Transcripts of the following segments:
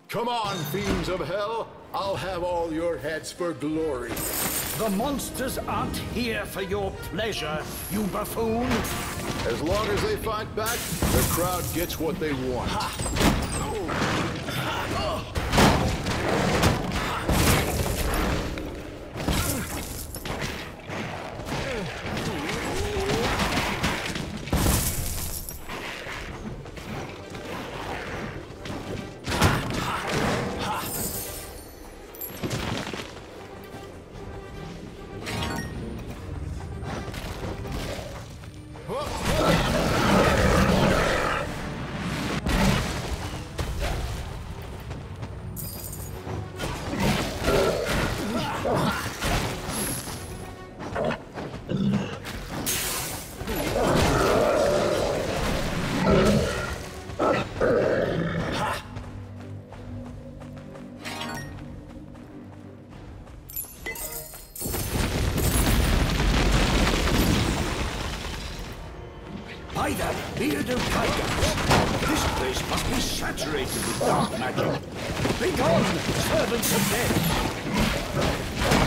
Come on, fiends of hell. I'll have all your heads for glory. The monsters aren't here for your pleasure, you buffoon. As long as they fight back, the crowd gets what they want. By that beard of tigers, this place must be saturated with dark magic. Begone, servants of death!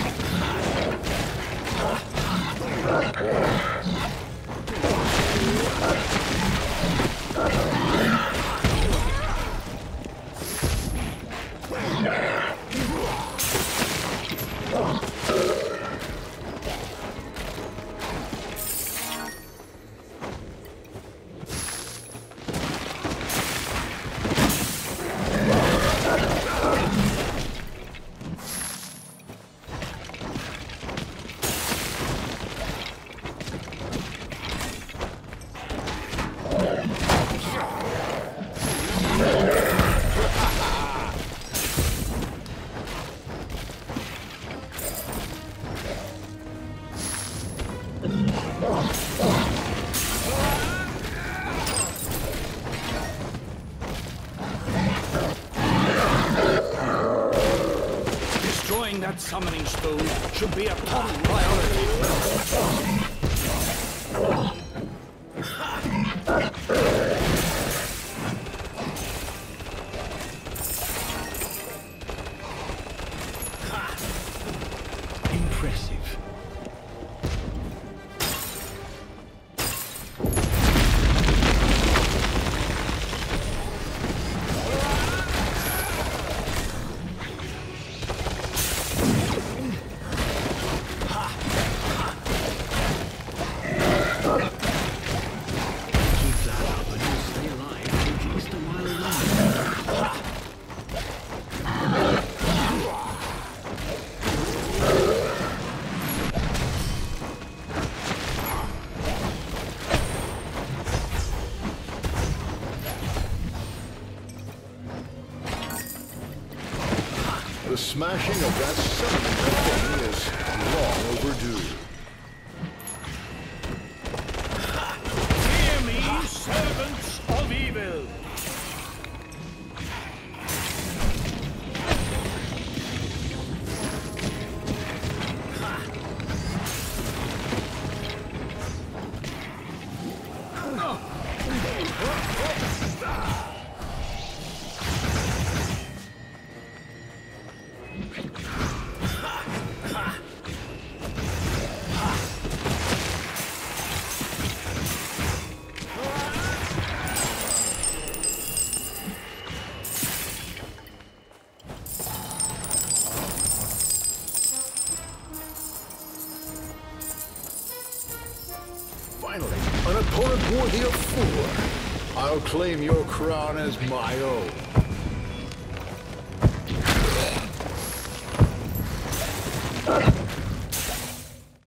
Destroying that summoning stone should be a top priority. Impressive. The smashing of that summoning thing is long overdue. Hear me, servants of evil! Finally, an opponent worthy of 4. I'll claim your crown as my own.